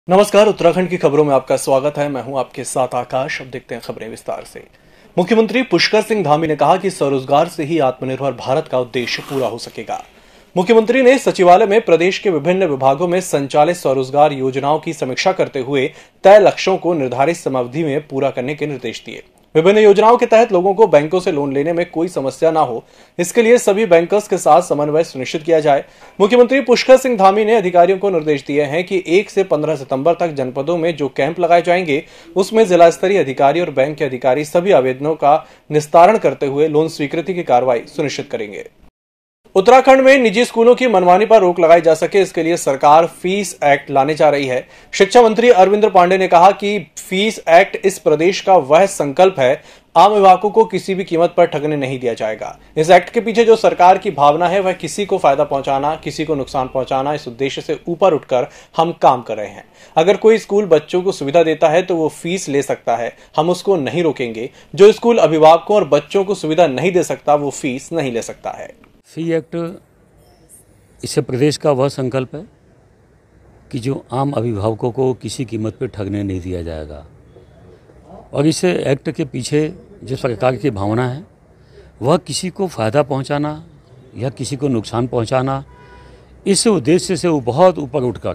नमस्कार। उत्तराखंड की खबरों में आपका स्वागत है। मैं हूं आपके साथ आकाश। अब देखते हैं खबरें विस्तार से। मुख्यमंत्री पुष्कर सिंह धामी ने कहा कि स्वरोजगार से ही आत्मनिर्भर भारत का उद्देश्य पूरा हो सकेगा। मुख्यमंत्री ने सचिवालय में प्रदेश के विभिन्न विभागों में संचालित स्वरोजगार योजनाओं की समीक्षा करते हुए तय लक्ष्यों को निर्धारित समयावधि में पूरा करने के निर्देश दिए। विभिन्न योजनाओं के तहत लोगों को बैंकों से लोन लेने में कोई समस्या न हो, इसके लिए सभी बैंकर्स के साथ समन्वय सुनिश्चित किया जाए। मुख्यमंत्री पुष्कर सिंह धामी ने अधिकारियों को निर्देश दिए हैं कि 1 से 15 सितंबर तक जनपदों में जो कैंप लगाए जाएंगे, उसमें जिला स्तरीय अधिकारी और बैंक के अधिकारी सभी आवेदनों का निस्तारण करते हुए लोन स्वीकृति की कार्रवाई सुनिश्चित करेंगे। उत्तराखंड में निजी स्कूलों की मनमानी पर रोक लगाई जा सके, इसके लिए सरकार फीस एक्ट लाने जा रही है। शिक्षा मंत्री अरविंद पांडे ने कहा कि फीस एक्ट इस प्रदेश का वह संकल्प है, आम अभिभावकों को किसी भी कीमत पर ठगने नहीं दिया जाएगा। इस एक्ट के पीछे जो सरकार की भावना है वह किसी को फायदा पहुंचाना, किसी को नुकसान पहुंचाना, इस उद्देश्य से ऊपर उठकर हम काम कर रहे हैं। अगर कोई स्कूल बच्चों को सुविधा देता है तो वो फीस ले सकता है, हम उसको नहीं रोकेंगे। जो स्कूल अभिभावकों और बच्चों को सुविधा नहीं दे सकता वो फीस नहीं ले सकता है। फी एक्ट इससे प्रदेश का वह संकल्प है कि जो आम अभिभावकों को किसी कीमत पर ठगने नहीं दिया जाएगा। और इस एक्ट के पीछे जो सरकार की भावना है वह किसी को फ़ायदा पहुंचाना या किसी को नुकसान पहुंचाना, इस उद्देश्य से वो बहुत ऊपर उठकर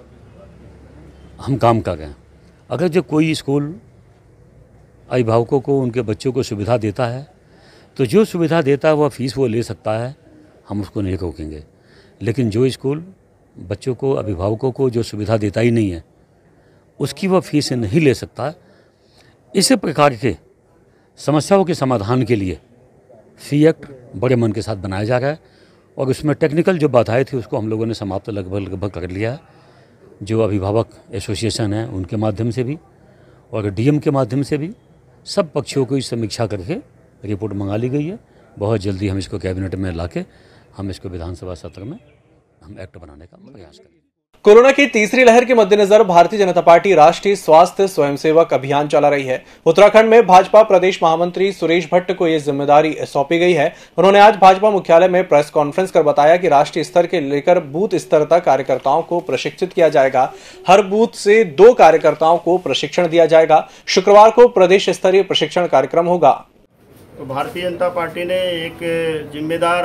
हम काम कर रहे हैं। अगर जो कोई स्कूल अभिभावकों को, उनके बच्चों को सुविधा देता है तो जो सुविधा देता है वह फीस वो ले सकता है, हम उसको नहीं रोकेंगे। लेकिन जो स्कूल बच्चों को, अभिभावकों को जो सुविधा देता ही नहीं है, उसकी वह फीस नहीं ले सकता। इस प्रकार के समस्याओं के समाधान के लिए फी एक्ट बड़े मन के साथ बनाया जा रहा है और उसमें टेक्निकल जो बाधाएं थी उसको हम लोगों ने समाप्त लगभग कर लिया है। जो अभिभावक एसोसिएशन है उनके माध्यम से भी और डीएम के माध्यम से भी सब पक्षों को इस समीक्षा करके रिपोर्ट मंगा ली गई है। बहुत जल्दी हम इसको कैबिनेट में लाके हम इसको विधानसभा सत्र में हम एक्ट बनाने का प्रयास करेंगे। कोरोना की तीसरी लहर के मद्देनजर भारतीय जनता पार्टी राष्ट्रीय स्वास्थ्य स्वयंसेवक अभियान चला रही है। उत्तराखंड में भाजपा प्रदेश महामंत्री सुरेश भट्ट को यह जिम्मेदारी सौंपी गई है। उन्होंने आज भाजपा मुख्यालय में प्रेस कॉन्फ्रेंस कर बताया कि राष्ट्रीय स्तर के लेकर बूथ स्तर तक कार्यकर्ताओं को प्रशिक्षित किया जाएगा। हर बूथ से 2 कार्यकर्ताओं को प्रशिक्षण दिया जाएगा। शुक्रवार को प्रदेश स्तरीय प्रशिक्षण कार्यक्रम होगा। तो भारतीय जनता पार्टी ने एक जिम्मेदार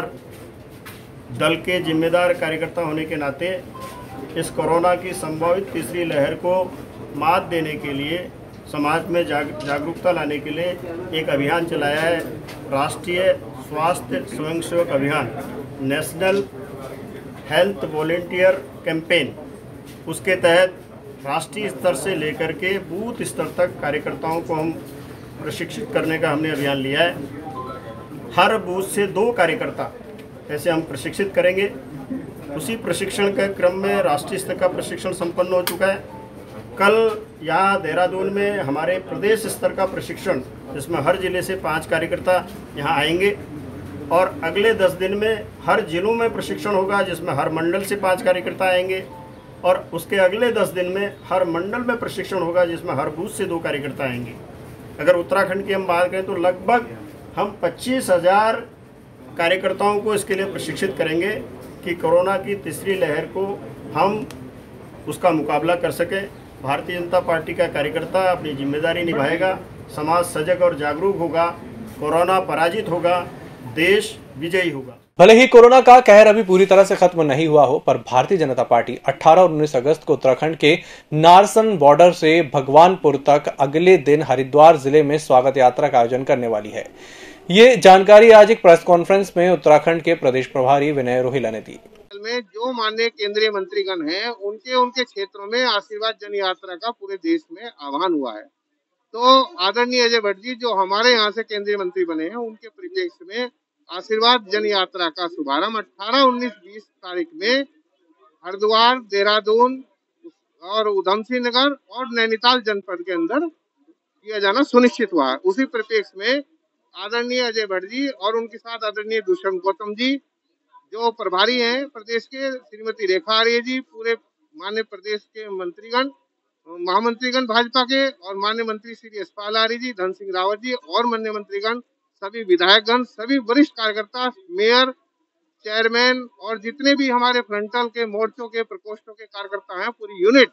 दल के जिम्मेदार कार्यकर्ता होने के नाते इस कोरोना की संभावित तीसरी लहर को मात देने के लिए, समाज में जागरूकता लाने के लिए एक अभियान चलाया है, राष्ट्रीय स्वास्थ्य स्वयंसेवक अभियान, नेशनल हेल्थ वॉलंटियर कैंपेन। उसके तहत राष्ट्रीय स्तर से लेकर के बूथ स्तर तक कार्यकर्ताओं को हम प्रशिक्षित करने का हमने अभियान लिया है। हर बूथ से 2 कार्यकर्ता ऐसे हम प्रशिक्षित करेंगे। उसी प्रशिक्षण के क्रम में राष्ट्रीय स्तर का प्रशिक्षण संपन्न हो चुका है। कल यहाँ देहरादून में हमारे प्रदेश स्तर का प्रशिक्षण, जिसमें हर जिले से 5 कार्यकर्ता यहाँ आएंगे और अगले 10 दिन में हर जिलों में प्रशिक्षण होगा, जिसमें हर मंडल से 5 कार्यकर्ता आएंगे और उसके अगले 10 दिन में हर मंडल में प्रशिक्षण होगा, जिसमें हर बूथ से 2 कार्यकर्ता आएंगे। अगर उत्तराखंड की हम बात करें तो लगभग हम 25,000 कार्यकर्ताओं को इसके लिए प्रशिक्षित करेंगे कि कोरोना की तीसरी लहर को हम उसका मुकाबला कर सकें। भारतीय जनता पार्टी का कार्यकर्ता अपनी जिम्मेदारी निभाएगा, समाज सजग और जागरूक होगा, कोरोना पराजित होगा, देश विजयी होगा। भले ही कोरोना का कहर अभी पूरी तरह से खत्म नहीं हुआ हो, पर भारतीय जनता पार्टी 18 और 19 अगस्त को उत्तराखंड के नारसन बॉर्डर से भगवानपुर तक अगले दिन हरिद्वार जिले में स्वागत यात्रा का आयोजन करने वाली है। ये जानकारी आज एक प्रेस कॉन्फ्रेंस में उत्तराखंड के प्रदेश प्रभारी विनय रोहिला ने दी। में जो माननीय केंद्रीय मंत्रीगण हैं, उनके क्षेत्रों में आशीर्वाद जन यात्रा का पूरे देश में आह्वान हुआ है। तो आदरणीय अजय भट्ट जी जो हमारे यहाँ से केंद्रीय मंत्री बने हैं, उनके परिप्रेक्ष्य में आशीर्वाद जन यात्रा का शुभारंभ 18, 19, 20 तारीख में हरिद्वार, देहरादून और उधमसिंह नगर और नैनीताल जनपद के अंदर किया जाना सुनिश्चित हुआ है। उसी परिप्रेक्ष्य में आदरणीय अजय भट्ट जी और उनके साथ आदरणीय दुष्यंत गौतम जी जो प्रभारी हैं प्रदेश के, श्रीमती रेखा आर्य जी, पूरे माननीय प्रदेश के मंत्रीगण, महामंत्रीगण भाजपा के और माननीय मंत्री श्री यशपाल आर्य जी, धन सिंह रावत जी और माननीय मंत्रीगण, सभी विधायकगण, सभी वरिष्ठ कार्यकर्ता, मेयर, चेयरमैन और जितने भी हमारे फ्रंटल के मोर्चों के प्रकोष्ठों के कार्यकर्ता हैं, पूरी यूनिट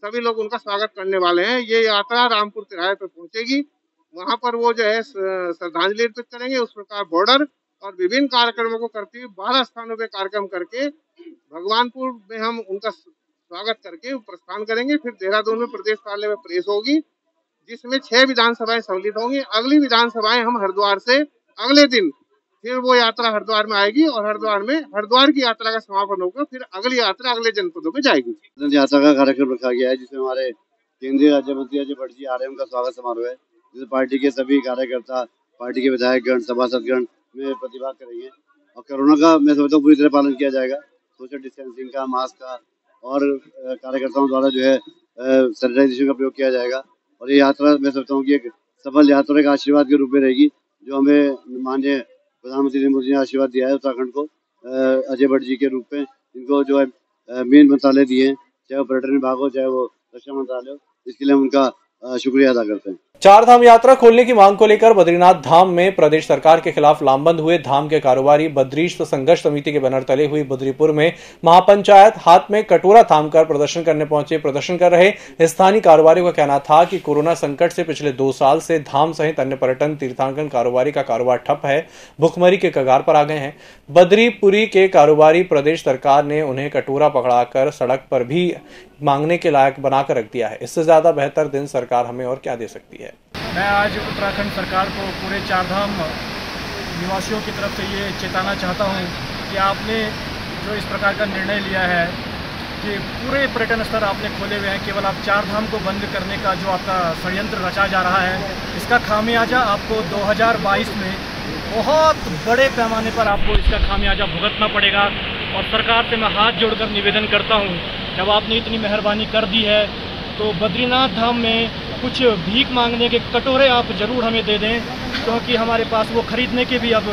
सभी लोग उनका स्वागत करने वाले हैं। ये यात्रा रामपुर तिराहे पे पहुंचेगी, वहां पर वो जो है श्रद्धांजलि अर्पित करेंगे। उस प्रकार बॉर्डर और विभिन्न कार्यक्रमों को करते हुए 12 स्थानों पे कार्यक्रम करके भगवानपुर में हम उनका स्वागत करके प्रस्थान करेंगे। फिर देहरादून में प्रदेश कार्यालय में प्रेस होगी, जिसमें 6 विधानसभाएं सम्मिलित होंगी। अगली विधानसभाएं हम हरिद्वार से अगले दिन फिर वो यात्रा हरिद्वार में आएगी और हरिद्वार की यात्रा का समापन होगा। फिर अगली यात्रा अगले जनपदों में जाएगी। यात्रा का कार्यक्रम रखा गया है, जिसमें हमारे केंद्रीय राज्य मंत्री अजय भट्ट जी आ रहे हैं। उनका स्वागत समारोह है, जिसमें पार्टी के सभी कार्यकर्ता, पार्टी के विधायकगण, सभासदगण में प्रतिभाग करेंगे। और कोरोना का मैं समझता हूँ पूरी तरह पालन किया जाएगा। सोशल डिस्टेंसिंग का, मास्क का और कार्यकर्ताओं द्वारा जो है सैनिटाइजेशन का प्रयोग किया जाएगा। और ये यात्रा मैं समझता हूँ कि एक सफल यात्रा एक आशीर्वाद के रूप में रहेगी, जो हमें माननीय प्रधानमंत्री नरेंद्र मोदी ने आशीर्वाद दिया है उत्तराखंड को अजय भट्ट जी के रूप में। इनको जो है मेन मंत्रालय दिए हैं, चाहे वो पर्यटन विभाग हो, चाहे वो रक्षा मंत्रालय हो, इसके लिए हम उनका शुक्रिया अदा करते हैं। चार धाम यात्रा खोलने की मांग को लेकर बद्रीनाथ धाम में प्रदेश सरकार के खिलाफ लामबंद हुए धाम के कारोबारी बद्रीश संघर्ष समिति के बैनर तले हुई बद्रीपुर में महापंचायत हाथ में कटोरा थामकर प्रदर्शन करने पहुंचे। प्रदर्शन कर रहे स्थानीय कारोबारियों का कहना था कि कोरोना संकट से पिछले 2 साल से धाम सहित अन्य पर्यटन तीर्थांकन कारोबारी का कारोबार ठप है, भुखमरी के कगार पर आ गए हैं। बद्रीपुरी के कारोबारी प्रदेश सरकार ने उन्हें कटोरा पकड़ाकर सड़क पर भी मांगने के लायक बनाकर रख दिया है। इससे ज्यादा बेहतर दिन सरकार हमें और क्या दे सकती है। मैं आज उत्तराखंड सरकार को, पूरे चारधाम निवासियों की तरफ से ये चेताना चाहता हूँ कि आपने जो इस प्रकार का निर्णय लिया है कि पूरे पर्यटन स्थल आपने खोले हुए हैं, केवल आप चारधाम को बंद करने का जो आपका षड्यंत्र रचा जा रहा है, इसका खामियाजा आपको 2022 में बहुत बड़े पैमाने पर आपको इसका खामियाजा भुगतना पड़ेगा। और सरकार से मैं हाथ जोड़कर निवेदन करता हूँ, जब आपने इतनी मेहरबानी कर दी है तो बद्रीनाथ धाम में कुछ भीख मांगने के कटोरे आप ज़रूर हमें दे दें, क्योंकि हमारे पास वो खरीदने के भी अब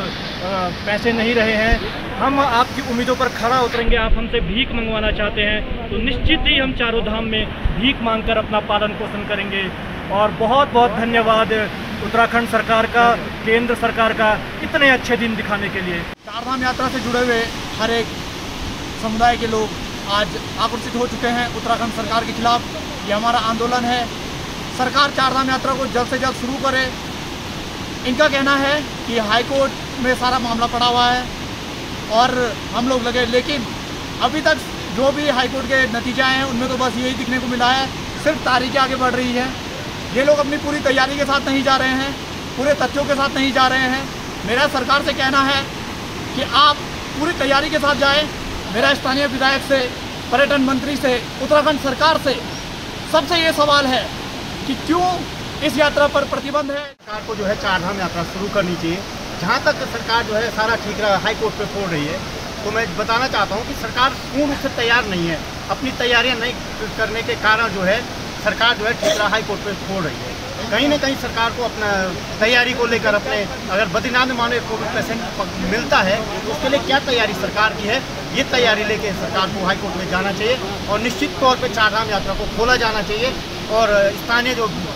पैसे नहीं रहे हैं। हम आपकी उम्मीदों पर खरा उतरेंगे। आप हमसे भीख मंगवाना चाहते हैं तो निश्चित ही हम चारों धाम में भीख मांगकर अपना पालन पोषण करेंगे। और बहुत बहुत धन्यवाद उत्तराखंड सरकार का, केंद्र सरकार का इतने अच्छे दिन दिखाने के लिए। चारधाम यात्रा से जुड़े हुए हर एक समुदाय के लोग आज आक्रोशित हो चुके हैं उत्तराखंड सरकार के खिलाफ। ये हमारा आंदोलन है, सरकार चारधाम यात्रा को जल्द से जल्द शुरू करे। इनका कहना है कि हाईकोर्ट में सारा मामला पड़ा हुआ है और हम लोग लगे, लेकिन अभी तक जो भी हाईकोर्ट के नतीजे आए हैं उनमें तो बस यही दिखने को मिला है, सिर्फ तारीखें आगे बढ़ रही है। ये लोग अपनी पूरी तैयारी के साथ नहीं जा रहे हैं, पूरे तथ्यों के साथ नहीं जा रहे हैं। मेरा सरकार से कहना है कि आप पूरी तैयारी के साथ जाएं। मेरा स्थानीय विधायक से, पर्यटन मंत्री से, उत्तराखंड सरकार से सबसे ये सवाल है कि क्यों इस यात्रा पर प्रतिबंध है। सरकार को जो है चारधाम यात्रा शुरू करनी चाहिए। जहाँ तक सरकार जो है सारा ठीक रहा, हाई कोर्ट पे फोड़ रही है, तो मैं बताना चाहता हूँ कि सरकार पूर्ण रूप से तैयार नहीं है। अपनी तैयारियाँ नहीं करने के कारण जो है सरकार जो है ठीक रहा, हाई कोर्ट पे फोड़ रही है। कहीं ना कहीं सरकार को अपना तैयारी को लेकर अपने, अगर बद्रीनाथ में मानो कोविड पेशेंट मिलता है तो उसके लिए क्या तैयारी सरकार की है, ये तैयारी लेके सरकार को हाई कोर्ट में जाना चाहिए और निश्चित तौर पे चारधाम यात्रा को खोला जाना चाहिए। और स्थानीय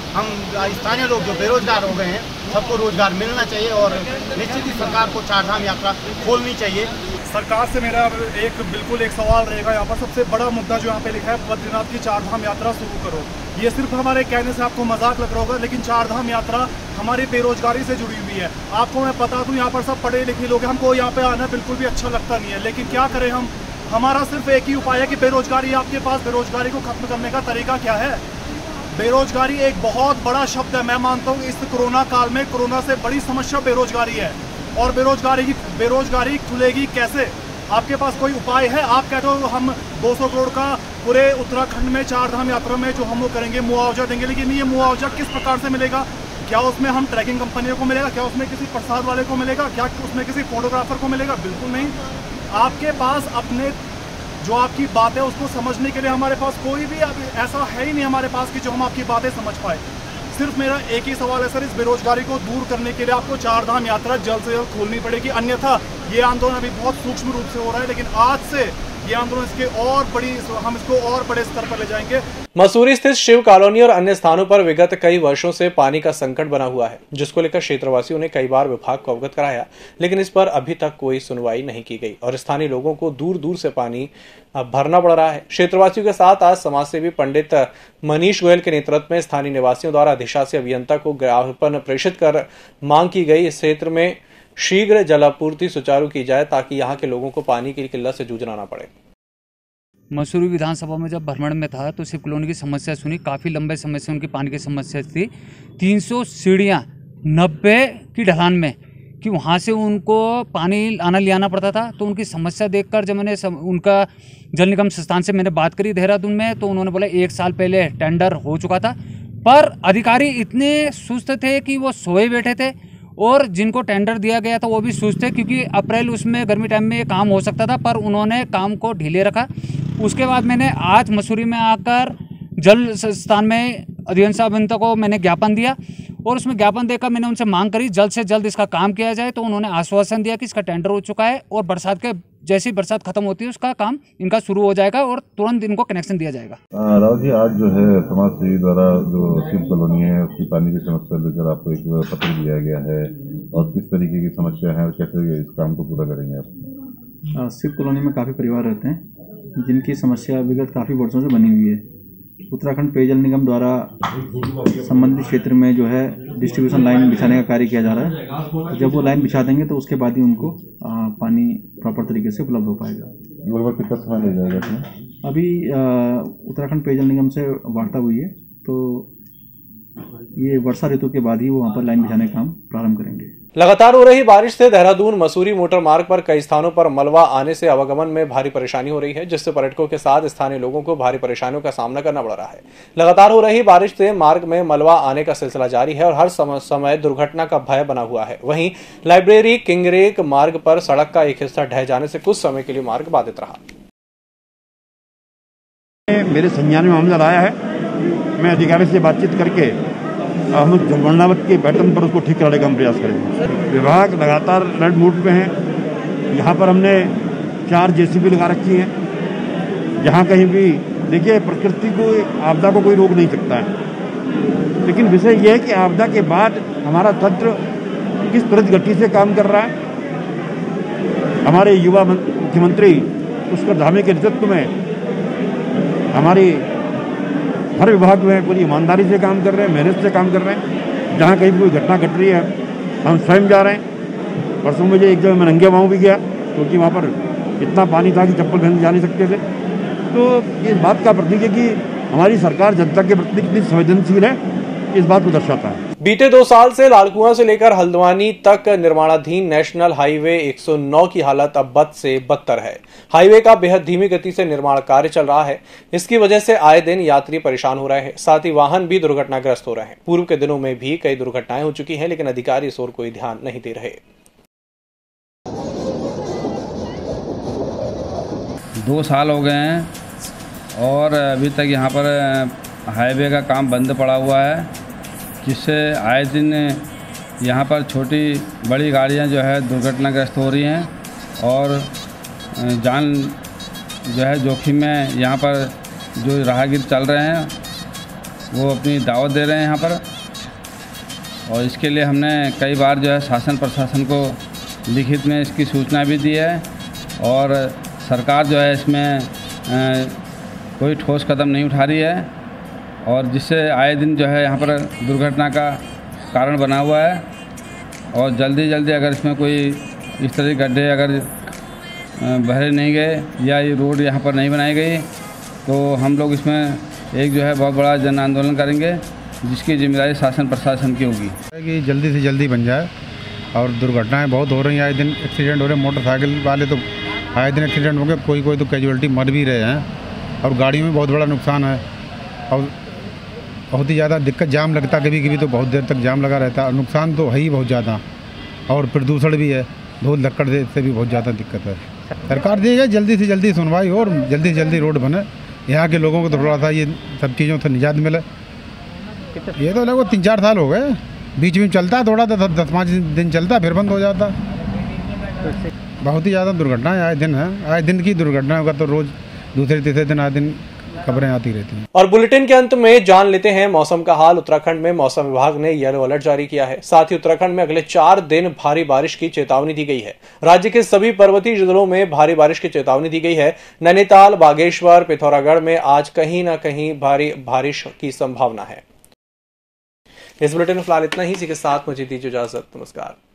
लोग जो बेरोजगार हो गए हैं, सबको रोजगार मिलना चाहिए और निश्चित ही सरकार को चारधाम यात्रा खोलनी चाहिए। सरकार से मेरा बिल्कुल एक सवाल रहेगा। यहाँ पर सबसे बड़ा मुद्दा जो यहाँ पे लिखा है, बद्रीनाथ की चारधाम यात्रा शुरू करो। ये सिर्फ हमारे कहने से आपको मजाक लग रहा होगा, लेकिन चारधाम यात्रा हमारी बेरोजगारी से जुड़ी हुई है। आपको मैं बता दूं, यहाँ पर सब पढ़े लिखे लोग हैं, हमको यहाँ पे आना बिल्कुल भी अच्छा लगता नहीं है, लेकिन क्या करें हम। हमारा सिर्फ एक ही उपाय है कि बेरोजगारी आपके पास, बेरोजगारी को खत्म करने का तरीका क्या है। बेरोजगारी एक बहुत बड़ा शब्द है। मैं मानता हूँ इस कोरोना काल में कोरोना से बड़ी समस्या बेरोजगारी है। और बेरोजगारी खुलेगी कैसे? आपके पास कोई उपाय है? आप कहते हो हम 200 करोड़ का पूरे उत्तराखंड में चारधाम यात्रा में जो हम वो करेंगे, मुआवजा देंगे, लेकिन ये मुआवजा किस प्रकार से मिलेगा? क्या उसमें हम ट्रैकिंग कंपनियों को मिलेगा? क्या उसमें किसी प्रसाद वाले को मिलेगा? क्या उसमें किसी फोटोग्राफर को मिलेगा? बिल्कुल नहीं। आपके पास अपने जो आपकी बात है उसको समझने के लिए हमारे पास कोई भी ऐसा है ही नहीं हमारे पास कि जो हम आपकी बातें समझ पाए। सिर्फ मेरा एक ही सवाल है सर, इस बेरोजगारी को दूर करने के लिए आपको चारधाम यात्रा जल्द से जल्द खोलनी पड़ेगी, अन्यथा ये आंदोलन अभी बहुत सूक्ष्म रूप से हो रहा है, लेकिन आज से ये आंदोलन हम इसको और बड़े स्तर पर ले जाएंगे। मसूरी स्थित शिव कॉलोनी और अन्य स्थानों पर विगत कई वर्षों से पानी का संकट बना हुआ है, जिसको लेकर क्षेत्रवासियों ने कई बार विभाग को अवगत कराया, लेकिन इस पर अभी तक कोई सुनवाई नहीं की गई और स्थानीय लोगों को दूर दूर से पानी भरना पड़ रहा है। क्षेत्रवासियों के साथ आज समाजसेवी पंडित मनीष गोयल के नेतृत्व में स्थानीय निवासियों द्वारा अधिशासी अभियंता को ज्ञापन प्रेषित कर मांग की गई। इस क्षेत्र में शीघ्र जलापूर्ति सुचारू की जाए ताकि यहाँ के लोगों को पानी की किल्लत से जूझना न पड़े। मसूरी विधानसभा में जब भ्रमण में था तो शिव कॉलोनी की समस्या सुनी। काफ़ी लंबे समय से उनकी पानी की समस्या थी। 300 सीढ़ियाँ 90 की ढलान में कि वहाँ से उनको पानी आना ले आना पड़ता था। तो उनकी समस्या देखकर जब मैंने उनका जल निगम संस्थान से मैंने बात करी देहरादून में, तो उन्होंने बोला 1 साल पहले टेंडर हो चुका था, पर अधिकारी इतने सुस्त थे कि वो सोए बैठे थे और जिनको टेंडर दिया गया था वो भी सुस्त थे, क्योंकि अप्रैल उसमें गर्मी टाइम में ये काम हो सकता था, पर उन्होंने काम को ढीले रखा। उसके बाद मैंने आज मसूरी में आकर जल स्थान में अधिशासी अभियंता को मैंने ज्ञापन दिया और उसमें ज्ञापन देकर मैंने उनसे मांग करी जल्द से जल्द इसका काम किया जाए। तो उन्होंने आश्वासन दिया कि इसका टेंडर हो चुका है और बरसात के जैसी बरसात खत्म होती है उसका काम इनका शुरू हो जाएगा और तुरंत इनको कनेक्शन दिया जाएगा। राव जी, आज जो है समाज सेवी द्वारा जो शिव कॉलोनी है उसकी पानी की समस्या लेकर आपको एक पत्र दिया गया है और किस तरीके की समस्या है और कैसे इस काम को पूरा करेंगे आप? शिव कॉलोनी में काफ़ी परिवार रहते हैं जिनकी समस्या विगत काफ़ी वर्षों से बनी हुई है। उत्तराखंड पेयजल निगम द्वारा संबंधित क्षेत्र में जो है डिस्ट्रीब्यूशन लाइन बिछाने का कार्य किया जा रहा है। जब वो लाइन बिछा देंगे तो उसके बाद ही उनको पानी प्रॉपर तरीके से उपलब्ध हो पाएगा। लगभग कितना समय लग जाएगा इसमें? अभी उत्तराखंड पेयजल निगम से वार्ता हुई है, तो ये वर्षा ऋतु के बाद ही वो वहाँ पर लाइन बिछाने का काम प्रारंभ करेंगे। लगातार हो रही बारिश से देहरादून मसूरी मोटर मार्ग पर कई स्थानों पर मलबा आने से आवागमन में भारी परेशानी हो रही है, जिससे पर्यटकों के साथ स्थानीय लोगों को भारी परेशानियों का सामना करना पड़ रहा है। लगातार हो रही बारिश से मार्ग में मलबा आने का सिलसिला जारी है और हर समय दुर्घटना का भय बना हुआ है। वहीं लाइब्रेरी किंगरेक मार्ग पर सड़क का एक हिस्सा ढह जाने से कुछ समय के लिए मार्ग बाधित रहा। मेरे संज्ञान में मामला आया है, मैं अधिकारी से बातचीत करके हम जलवर्णावत के पैटर्न पर उसको ठीक कराने का हम प्रयास करेंगे। विभाग लगातार अलर्ट मोड पे हैं। यहाँ पर हमने 4 जेसीबी लगा रखी हैं। जहाँ कहीं भी देखिए, प्रकृति को आपदा को कोई रोक नहीं सकता है, लेकिन विषय ये है कि आपदा के बाद हमारा तंत्र किस त्वरित गति से काम कर रहा है। हमारे युवा मुख्यमंत्री पुष्कर धामी के नेतृत्व में हमारी हर विभाग में पूरी ईमानदारी से काम कर रहे हैं, मेहनत से काम कर रहे हैं। जहाँ कहीं कोई घटना घट रही है हम स्वयं जा रहे हैं। परसों मुझे एक जगह मैं नंगे पाँव भी गया, क्योंकि वहाँ पर इतना पानी था कि चप्पल पहन जा नहीं सकते थे। तो ये बात का प्रतीक है कि हमारी सरकार जनता के प्रति कितनी संवेदनशील है, इस बात को दर्शाता है। बीते 2 साल से लालकुआं से लेकर हल्द्वानी तक निर्माणाधीन नेशनल हाईवे 109 की हालत अब बद से बदतर है। हाईवे का बेहद धीमी गति से निर्माण कार्य चल रहा है। इसकी वजह से आए दिन यात्री परेशान हो रहे हैं, साथ ही वाहन भी दुर्घटनाग्रस्त हो रहे हैं। पूर्व के दिनों में भी कई दुर्घटनाएं हो चुकी हैं, लेकिन अधिकारी इस ओर कोई ध्यान नहीं दे रहे। 2 साल हो गए हैं और अभी तक यहाँ पर हाईवे का काम बंद पड़ा हुआ है, जिससे आए दिन यहाँ पर छोटी बड़ी गाड़ियाँ जो है दुर्घटनाग्रस्त हो रही हैं और जान जो है जोखिम में यहाँ पर जो राहगीर चल रहे हैं वो अपनी दावत दे रहे हैं यहाँ पर। और इसके लिए हमने कई बार जो है शासन प्रशासन को लिखित में इसकी सूचना भी दी है और सरकार जो है इसमें कोई ठोस कदम नहीं उठा रही है और जिससे आए दिन जो है यहाँ पर दुर्घटना का कारण बना हुआ है। और जल्दी जल्दी अगर इसमें कोई इस तरह के गड्ढे अगर भरे नहीं गए या ये रोड यहाँ पर नहीं बनाई गई तो हम लोग इसमें एक जो है बहुत बड़ा जन आंदोलन करेंगे, जिसकी जिम्मेदारी शासन प्रशासन की होगी कि जल्दी से जल्दी बन जाए। और दुर्घटनाएं बहुत हो रही हैं, आए दिन एक्सीडेंट हो रहे हैं। मोटरसाइकिल वाले तो आए दिन एक्सीडेंट हो गए, कोई तो कैजुअलिटी मर भी रहे हैं और गाड़ियों में बहुत बड़ा नुकसान है और बहुत ही ज़्यादा दिक्कत, जाम लगता कभी तो बहुत देर तक जाम लगा रहता है। नुकसान तो है ही बहुत ज़्यादा और प्रदूषण भी है, धूल लक्कड़ से भी बहुत ज़्यादा दिक्कत है। सरकार देगा जल्दी से जल्दी सुनवाई हो और जल्दी से जल्दी रोड बने, यहाँ के लोगों को तो थोड़ा सा ये सब चीज़ों से निजात मिले। ये तो लगभग 3-4 साल हो गए, बीच में चलता है थोड़ा, 10-5 दिन चलता फिर बंद हो जाता। बहुत ही ज़्यादा दुर्घटनाएं आए दिन हैं, आए दिन की दुर्घटनाओं का तो रोज़ दूसरे तीसरे दिन आए दिन खबरें आती रहती हैं। और बुलेटिन के अंत में जान लेते हैं मौसम का हाल। उत्तराखंड में मौसम विभाग ने येलो अलर्ट जारी किया है। साथ ही उत्तराखंड में अगले 4 दिन भारी बारिश की चेतावनी दी गई है। राज्य के सभी पर्वतीय जिलों में भारी बारिश की चेतावनी दी गई है। नैनीताल, बागेश्वर, पिथौरागढ़ में आज कहीं न कहीं भारी बारिश की संभावना है। इस बुलेटिन में फिलहाल इतना ही। इसी के साथ मुझे दीजिए इजाजत। नमस्कार।